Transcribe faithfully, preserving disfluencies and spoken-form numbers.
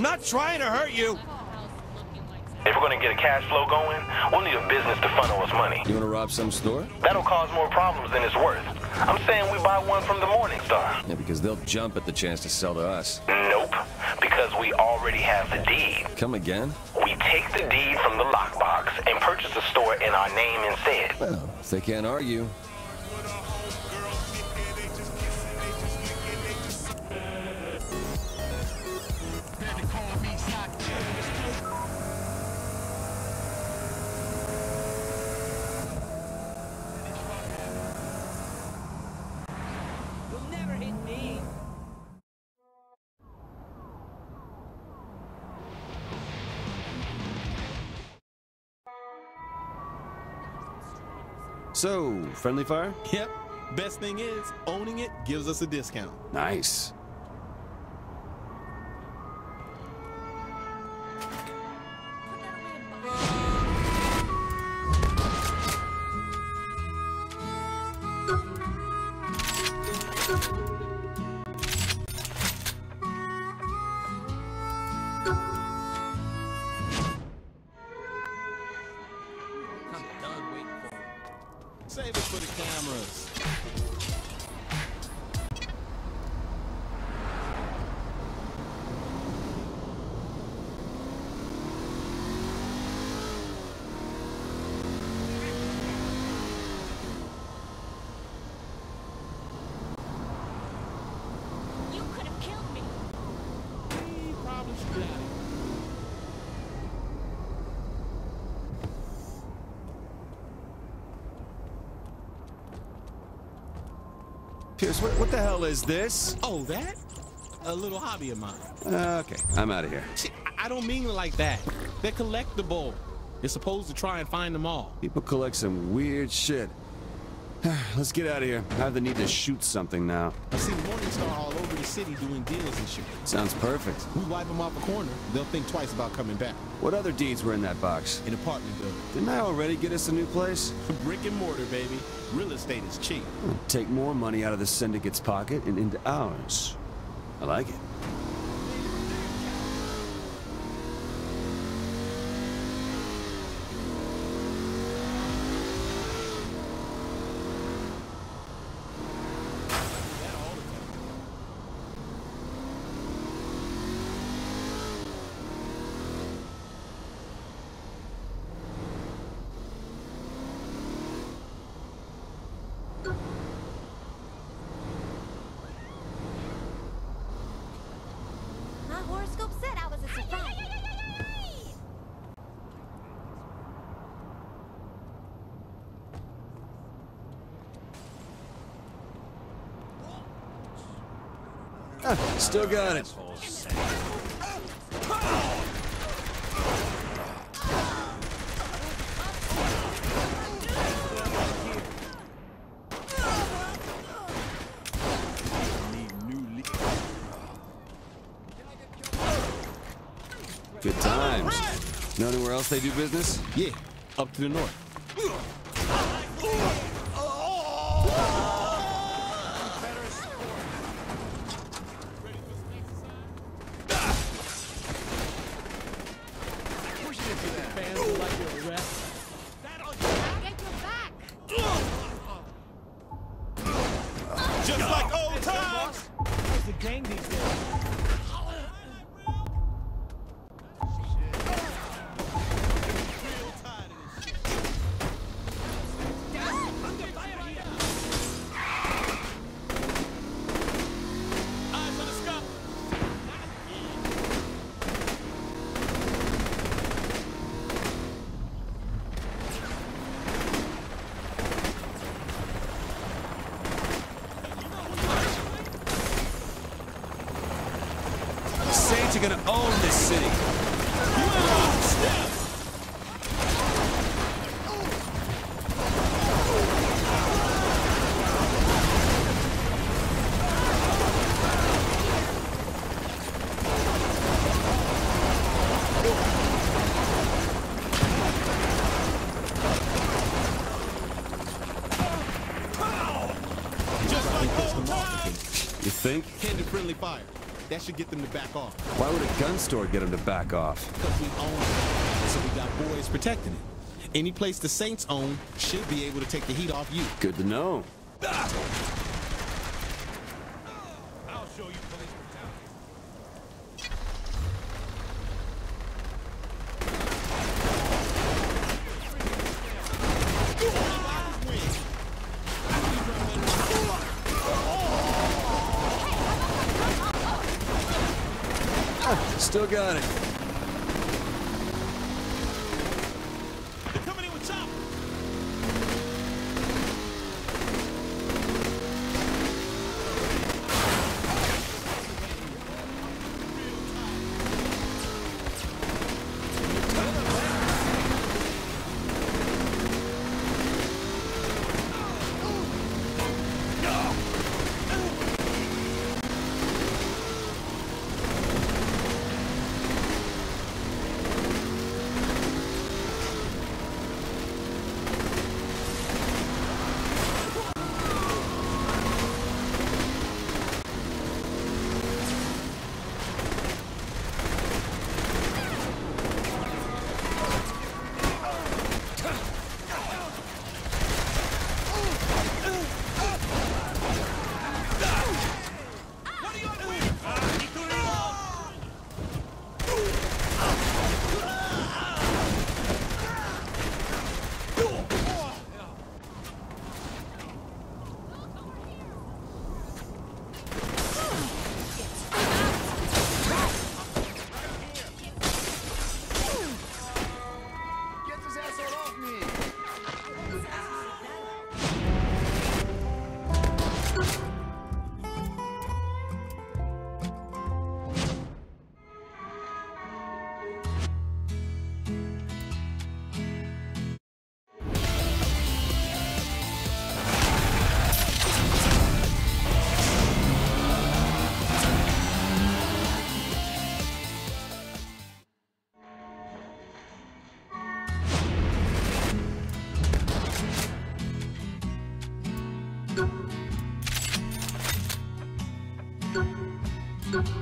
I'm not trying to hurt you. If we're gonna get a cash flow going, we'll need a business to funnel us money. You wanna rob some store? That'll cause more problems than it's worth. I'm saying we buy one from the Morning Star. Yeah, because they'll jump at the chance to sell to us. Nope, because we already have the deed. Come again? We take the deed from the lockbox and purchase the store in our name instead. Well, if they can't argue. So, friendly fire? Yep. Best thing is, owning it gives us a discount. Nice. Save it for the cameras. You could have killed me. We probably should have. Pierce, what, what the hell is this? Oh, that? A little hobby of mine. Uh, okay, I'm out of here. Shit, I don't mean it like that. They're collectible. You're supposed to try and find them all. People collect some weird shit. Let's get out of here. I have the need to shoot something now. I see the Morning Star all over the city doing deals and shit. Sounds perfect. We wipe them off a corner, they'll think twice about coming back. What other deeds were in that box? An apartment building. Didn't I already get us a new place? Brick and mortar, baby. Real estate is cheap. Take more money out of the syndicate's pocket and into ours. I like it. My horoscope said I was a survivor. Ah, still got it. Good times. Know anywhere else they do business? Yeah, up to the north. Just like old times! How's the gang these days? Saints are gonna own this city. Just like old times. You think? Candid friendly fire. That should get them to back off. Why would a gun store get them to back off? Because we own it, so we got boys protecting it. Any place the Saints own should be able to take the heat off you. Good to know. I'll show you police brutality. Still got it. They're coming in with chop. Thank you.